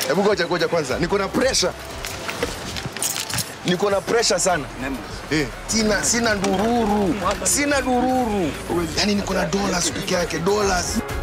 Hebu ngoja kwanza. Niko na pressure. Niko na pressure sana. Sina ndururu. Yaani niko na dollars peke yake, dollars.